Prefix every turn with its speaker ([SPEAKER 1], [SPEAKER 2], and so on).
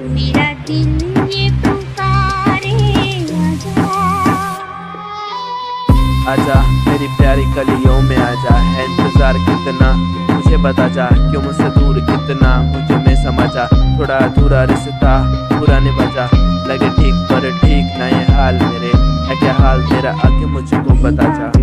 [SPEAKER 1] मेरा दिल ये पुकारे
[SPEAKER 2] आजा मेरी प्यारी कलियों में आजा, है इंतजार कितना मुझे बता जा, क्यों मुझसे दूर कितना मुझे में समझा, थोड़ा अधूरा रिश्ता पूरा निभा जा, लगे ठीक पर ठीक ना ये हाल मेरे, है क्या हाल तेरा आके मुझको बता जा।